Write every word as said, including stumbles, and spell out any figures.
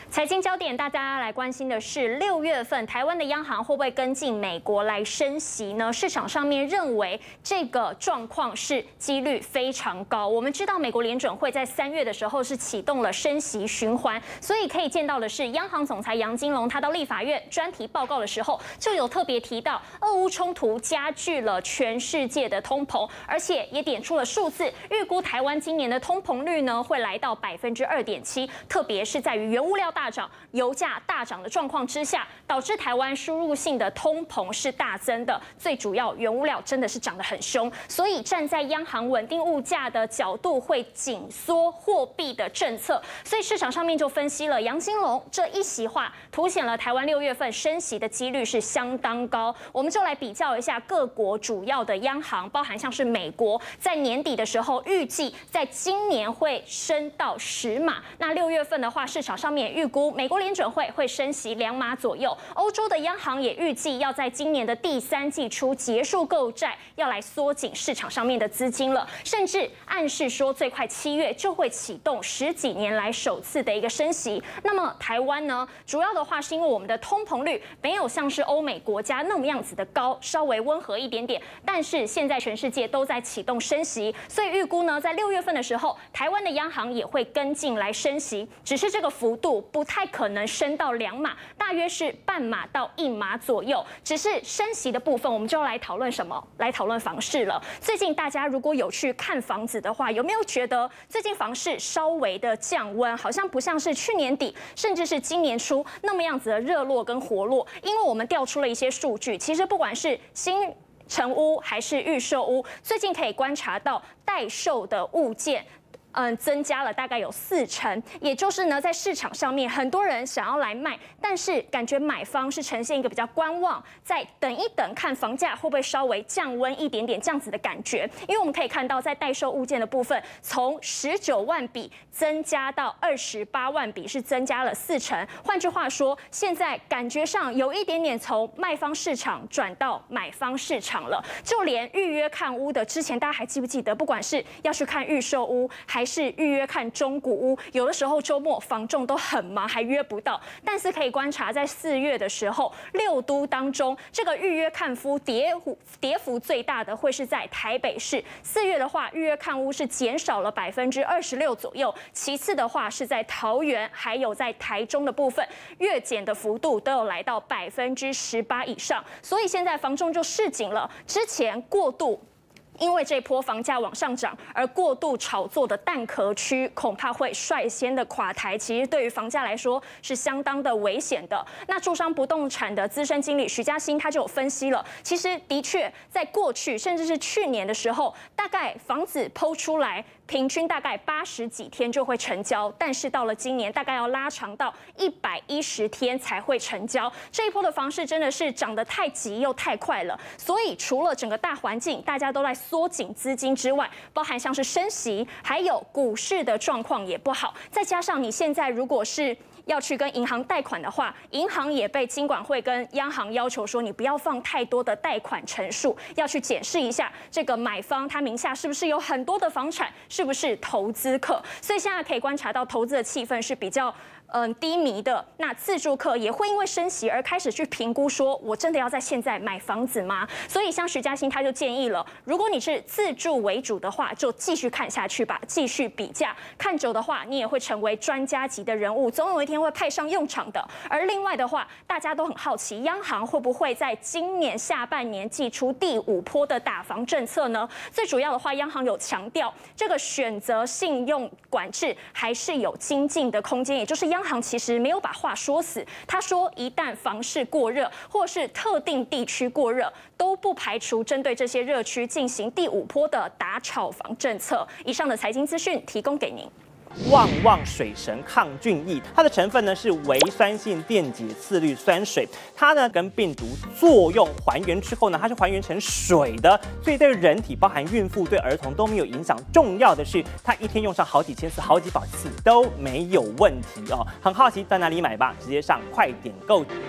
财经焦点，大家来关心的是六月份台湾的央行会不会跟进美国来升息呢？市场上面认为这个状况是几率非常高。我们知道美国联准会在三月的时候是启动了升息循环，所以可以见到的是，央行总裁杨金龙他到立法院专题报告的时候就有特别提到，俄乌冲突加剧了全世界的通膨，而且也点出了数字，预估台湾今年的通膨率呢会来到百分之二点七，特别是在于原物料大涨、油价大涨的状况之下，导致台湾输入性的通膨是大增的。最主要，原物料真的是涨得很凶，所以站在央行稳定物价的角度，会紧缩货币的政策。所以市场上面就分析了杨金龙这一席话，凸显了台湾六月份升息的几率是相当高。我们就来比较一下各国主要的央行，包含像是美国，在年底的时候预计在今年会升到十码。那六月份的话，市场上面预估美国联准会会升息两码左右，欧洲的央行也预计要在今年的第三季初结束购债，要来缩紧市场上面的资金了，甚至暗示说最快七月就会启动十几年来首次的一个升息。那么台湾呢，主要的话是因为我们的通膨率没有像是欧美国家那么样子的高，稍微温和一点点，但是现在全世界都在启动升息，所以预估呢，在六月份的时候，台湾的央行也会跟进来升息，只是这个幅度不太可能升到两码，大约是半码到一码左右。只是升息的部分，我们就要来讨论什么？来讨论房市了。最近大家如果有去看房子的话，有没有觉得最近房市稍微的降温，好像不像是去年底，甚至是今年初那么样子的热络跟活络？因为我们调出了一些数据，其实不管是新成屋还是预售屋，最近可以观察到待售的物件。嗯，增加了大概有四成，也就是呢，在市场上面，很多人想要来卖，但是感觉买方是呈现一个比较观望，再等一等，看房价会不会稍微降温一点点这样子的感觉。因为我们可以看到，在待售物件的部分，从十九万笔增加到二十八万笔，是增加了四成。换句话说，现在感觉上有一点点从卖方市场转到买方市场了。就连预约看屋的，之前大家还记不记得，不管是要去看预售屋，还是预约看中古屋，有的时候周末房仲都很忙，还约不到。但是可以观察，在四月的时候，六都当中，这个预约看屋跌幅跌幅最大的会是在台北市。四月的话，预约看屋是减少了百分之二十六左右。其次的话是在桃园，还有在台中的部分，月减的幅度都有来到百分之十八以上。所以现在房仲就示警了，之前过度。因为这波房价往上涨而过度炒作的蛋壳区，恐怕会率先的垮台。其实对于房价来说是相当的危险的。那住商不动产的资深经理徐嘉欣他就有分析了，其实的确在过去甚至是去年的时候，大概房子抛出来。平均大概八十几天就会成交，但是到了今年大概要拉长到一百一十天才会成交。这一波的房市真的是涨得太急又太快了，所以除了整个大环境大家都在缩紧资金之外，包含像是升息，还有股市的状况也不好，再加上你现在如果是要去跟银行贷款的话，银行也被金管会跟央行要求说，你不要放太多的贷款成数，要去检视一下这个买方他名下是不是有很多的房产，是不是投资客。所以现在可以观察到投资的气氛是比较。嗯，低迷的那自住客也会因为升息而开始去评估，说我真的要在现在买房子吗？所以像徐嘉欣他就建议了，如果你是自住为主的话，就继续看下去吧，继续比价，看久的话，你也会成为专家级的人物，总有一天会派上用场的。而另外的话，大家都很好奇，央行会不会在今年下半年祭出第五波的打房政策呢？最主要的话，央行有强调，这个选择信用管制还是有精进的空间，也就是央。央行其实没有把话说死，他说一旦房市过热，或是特定地区过热，都不排除针对这些热区进行第五波的打炒房政策。以上的财经资讯提供给您。 旺旺水神抗菌液，它的成分呢是微酸性电解次氯酸水，它呢跟病毒作用还原之后呢，它是还原成水的，所以对人体，包含孕妇、对儿童都没有影响。重要的是，它一天用上好几千次、好几百次都没有问题哦。很好奇在哪里买吧？直接上快点购。